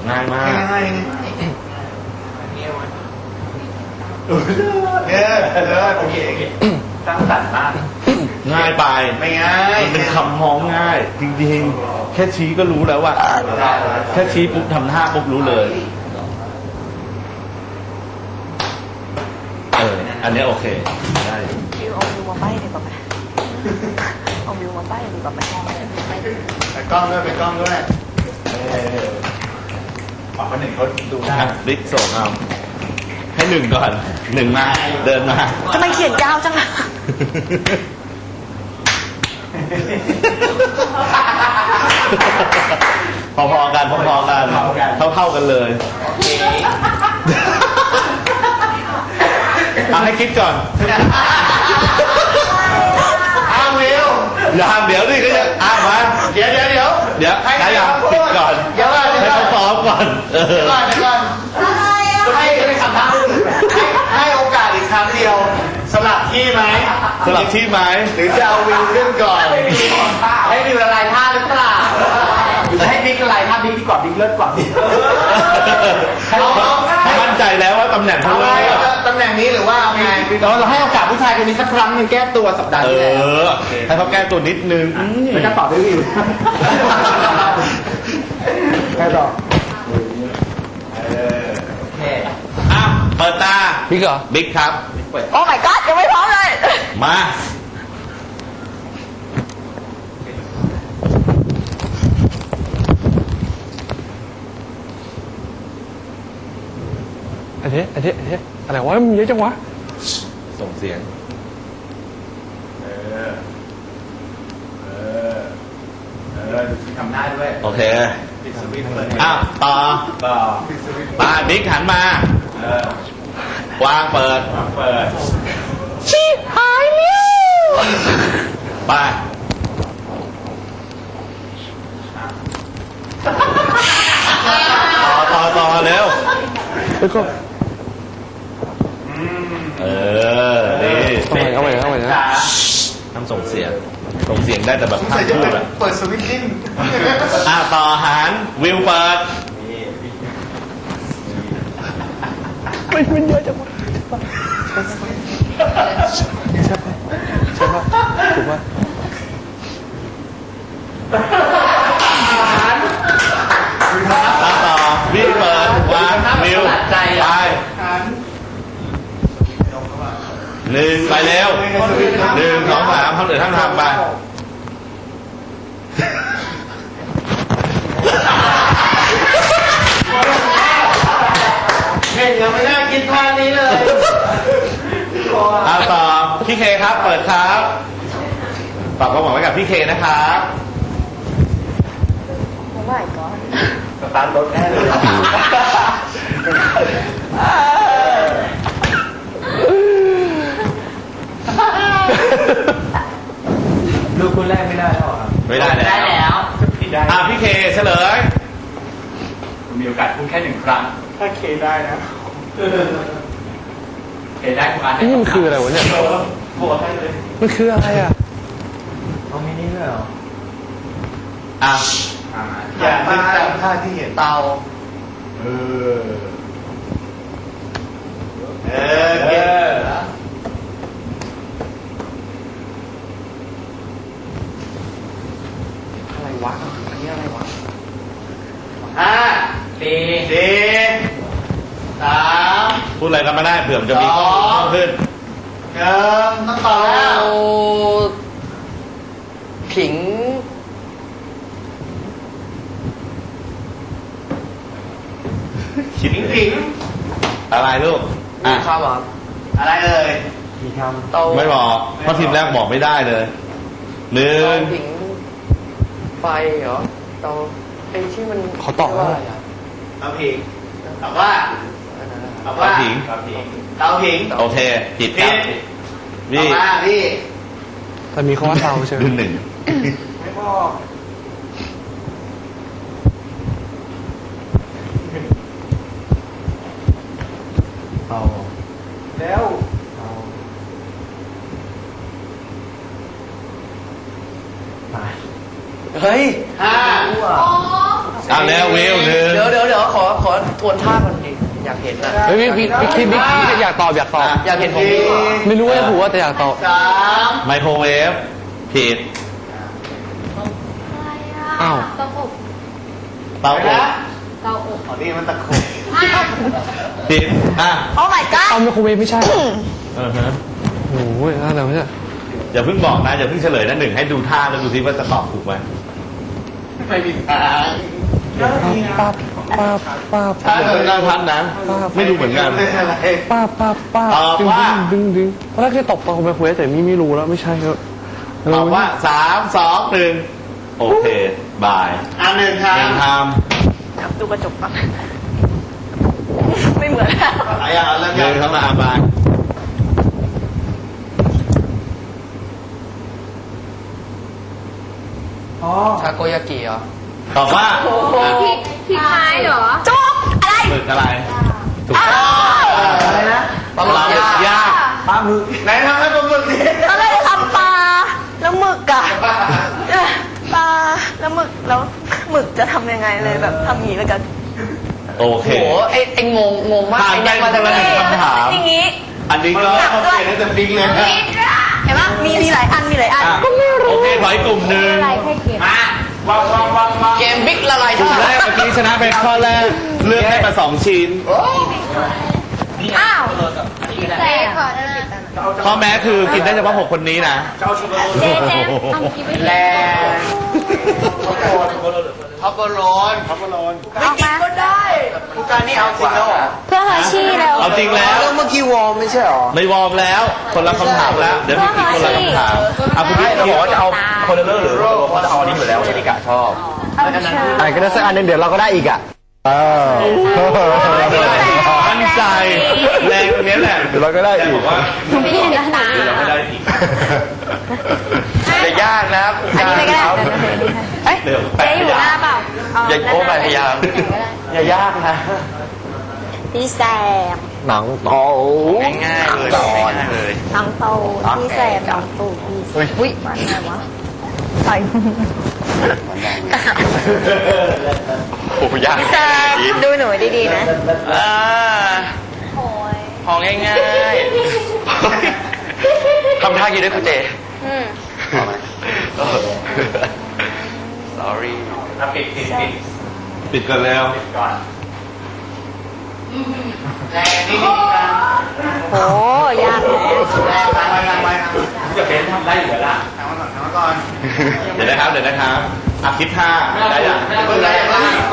ง่ายมากง่ายโอเคสร้างสรรค์มากง่ายไปไม่ง่ายมันเป็นคำพ้องง่ายจริงๆแค่ชี้ก็รู้แล้วว่าแค่ชี้ปุ๊บทำท่าปุ๊บรู้เลยอันนี้โอเคได้เอาวิวมาใบ้ดีกว่าไหมเอาวิวมาใบ้ดีกว่าไหมไปกล้องด้วยออกมาหนึ่งเขาดูได้ลิกส่งเอาให้หนึ่งก่อนหนึ่งมาเดินมาทำไมเขียนยาวจังอะพอๆกันเท่ากันเลยเอาให้คิดก่อนวิวอย่างเดี๋ยวนี่ก็จะมาเดี๋ยวให้อย่างคิดก่อนให้เขาซ้อมก่อนให้คำถามให้โอกาสอีกครั้งเดียวสลับที่ไหมหรือจะเอาวิวขึ้นก่อนให้วิวละลายท่าหรือเปล่าหรือให้บิ๊กละลายท่าบิ๊กดีกว่าบิ๊กเลิศกว่าเขามั่นใจแล้วว่าตำแหน่งเขาเลยตำแหน่งนี้หรือว่าเอาไงเราให้โอกาสผู้ชายคนนี้สักครั้งนึงแก้ตัวสัปดาห์ที่แล้วให้เขาแก้ตัวนิดนึงแล้วก็ตอบด้วยวิวแค่ตอบเปิดตาบิ๊กเหรอบิ๊กครับโอ้ my god ยังไม่พร้อมเลยมาอะไรวะมันเยอะจังวะส่งเสียงทำหน้าด้วยโอเคต่อมาบิ๊กหันมาวางเปิดชีหายเร็วไปต่อเร็วแล้วก็นี่เอาไปนะทำส่งเสียงได้แต่แบบห้ามพูดเปิดสวิตช์ดิ้นต่อหันวิวเปิดมันเยอะจังวะใช่ป่ะถูกป่ะต่อวิวเปิดวางวิวไปหนึ่งไปเร็ว1 2 3ทำเหนือทั้งทำไปเห็นยังไม่น่ากินท่านี้เลยต่อพี่เคครับเปิดครับฝากความหวังไว้กับพี่เคนะครับโอ้ my god สตาร์ทรถแน่เลยดูคนแรกไม่ได้หรอครับไม่ได้แล้วพี่เคเฉลยมีโอกาสพูดแค่1 ครั้งถ้าเคได้นะเคได้ทุกอันนี่มันคืออะไรวะเนี่ยโหให้เลยมันคืออะไรอ่ะเอามินิด้วยเหรออย่ามาท่าที่เห็นเตาเก่งอะไรวะอันนี้อะไรวะ5 4 3 พูดอะไรกันไม่ได้เผื่อมันจะมีข้อขึ้นต้องต่อแล้วผิงอะไรลูกมีคำหรออะไรเอ่ยมีคำไม่บอกเพราะทีมแรกบอกไม่ได้เลย1 ผิงไฟเหรอเตาไอ้ที่มันเขาตอบว่าอะไรเตาผิงตอบว่าเตาผิงโอเคผิดครับพี่แต่มีข้อเตาใช่ไหม 1 ไม่บอกเตาแล้วเฮ้ย 5 เอาแล้ววิวหนึ่งเดี๋ยวขอทวนท่าก่อนดิอยากเห็นนะเฮ้ยบิ๊กอยากตอบอยากเห็นผมไม่รู้ว่าจะถูกว่าแต่อยากตอบไมโครเวฟผิดอ้าวเตาอบอ๋อนี่มันตะคุบผิดอ่ะโอ้ my god เอาไมโครเวฟไม่ใช่ฮะโอ้ยอะไรวะเนี่ยอย่าเพิ่งบอกนะอย่าเพิ่งเฉลยนะหนึ่งให้ดูท่าแล้วดูซิว่าจะตอบถูกไหมไม่มีทางป้าถ้าเกิดการพัดนะไม่ดูเหมือนกันป้าตอบว่าดึงตอนแรกเคยตอบตอนไมโครเวฟแต่นี่ไม่รู้แล้วไม่ใช่ครับตอบว่า3 2 1โอเคบายอันหนึ่งครัหนึ่งทครับดูกระจกก่อนไม่เหมือนแล้วอะไรอ่ะเริ่มำหนึ่งเข้ามาบายทาโกยากิเหรอตอบว่าพี่ไม้เหรอจุ๊บอะไรหมึกอะไรถูกอะไรนะปลาหมึกย่าง ปลาหมึกไหนทำให้ปลาหมึกดิตอนแรกจะทำปลาแล้วหมึกอะปลาแล้วหมึกแล้วหมึกจะทำยังไงเลยแบบทำอย่างนี้แล้วกันโอเคโหไอ้งงมากผ่านไอ้ไปแดงมาจากไหนคำถามอย่างนี้อันนี้ก็เขาเปลี่ยนให้จะปิ๊งเลยเห็นปะมีหลายอันมีหลายอันอ่ะโอเคถอยกลุ่มหนึ่งอะไรแค่เก็บเกมบิ๊กละลายกลุ่มแรกเมื่อกี้ชนะเป็นข้อแรกเลือกได้มา2 ชิ้นอ้าวเจ๊ขอได้ไหมข้อแม้คือกินได้เฉพาะ6 คนนี้นะเจ๊เอากินไปแรเลยงท็อปเปอร์โรนเอามาก็ได้ทุกการนี่เอาจริงแล้วเหรอเพื่อเฮอร์ชี่แล้วเอาจริงแล้วเมื่อกี้วอร์มไม่ใช่หรอไม่วอร์มแล้วคนละคำถามแล้ว เดี๋ยวมีคนละคำถามเอาคุณพี่บอกว่าจะเอาคนละเรื่องหรือว่าจะเอาอันนี้อยู่แล้วเอลิกาชอบอะไรก็ได้สักอันนึงเดี๋ยวเราก็ได้อีกอ่ะมั่นใจแรงตรงนี้แหละเดี๋ยวเราก็ได้อีกพี่นะตาเดี๋ยวเราไม่ได้อีกจะยากนะอันนี้ไม่ก็ได้เอ้ยเดี๋ยวเจ๊อยู่หน้าเปล่าอย่าโอ้มาพยายามอย่ายากนะพี่แซมหนังโตง่ายๆเลยง่ายๆเลยน้องโตพี่แซมน้องตู่พี่อุ้ยมันไงวะใส่โอ้ยากพี่แซมดูหนูดีๆนะโอ้ยของง่ายๆทำท่ากี่ด้วยคุณเจอืม sorry ปิดกันแล้วโอ้ยากเลยจะเป็นทำได้อยู่แล้วล่ะเดี๋ยวนะครับอ่ะคิดท่าได้ยัง